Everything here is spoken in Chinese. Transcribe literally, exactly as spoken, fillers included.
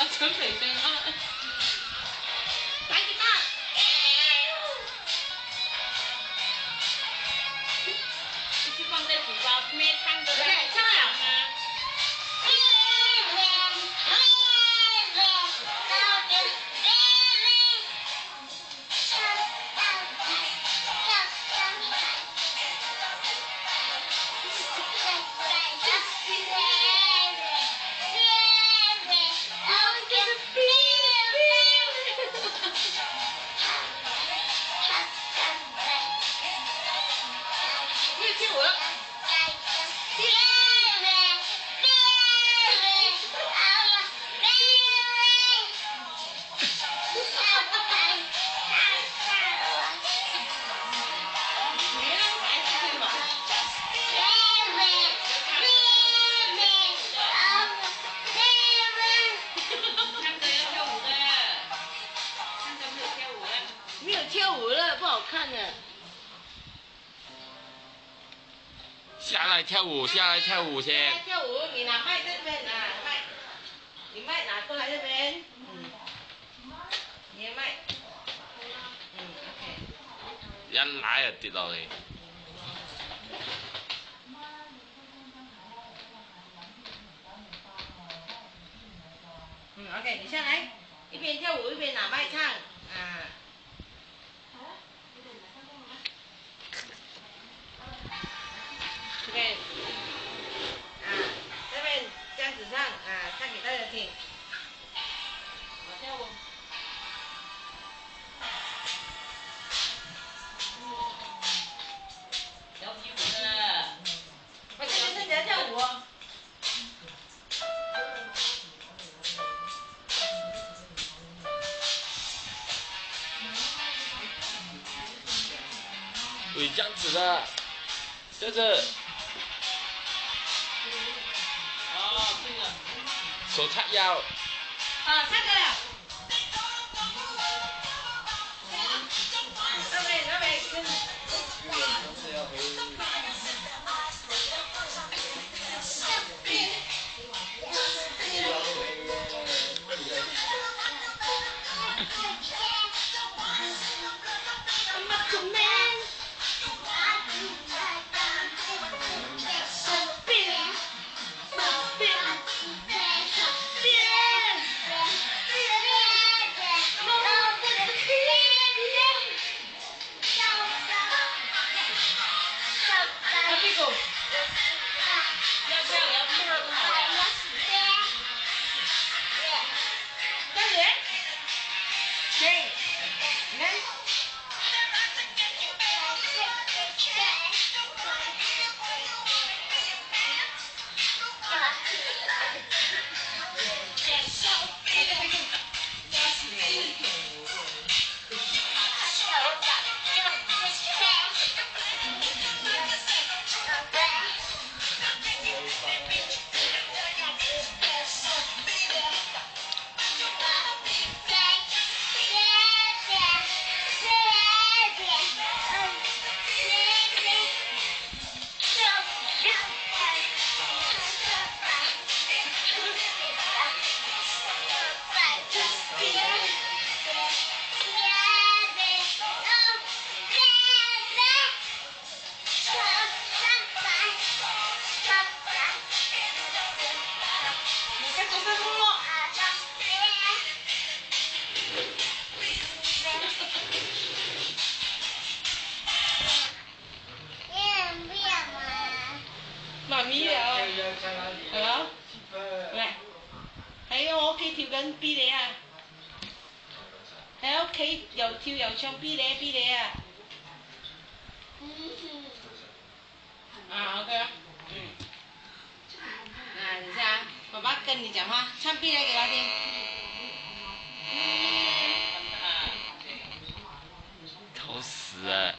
啊，陈北生啊。来给他。就是放在嘴巴咩唱的。OK， 唱了吗？ 跳舞了，不好看的。 下来跳舞，下来跳舞先。 下来跳舞，你拿麦在这边，拿麦，你麦拿过来这边。嗯。你的麦。嗯 ，OK。 一拉就跌落嚟。 嗯 ，OK， 你下来，一边跳舞一边拿麦唱，啊。 OK， 啊，这边这样子唱啊，唱给大家听。我跳舞。跳皮舞的。我这边是你在跳舞哦。 对，这样子的，这个。 手叉腰。 啊，唱歌了。那边那边跟。媽咪啊，係咯，嚟喺我屋企跳緊 B 你啊，喺屋企又跳又唱 B 你 B 你啊，啊 OK 啊，嗯，啊，等下，爸爸跟你講話，唱 B 你給他聽。 偷死啊！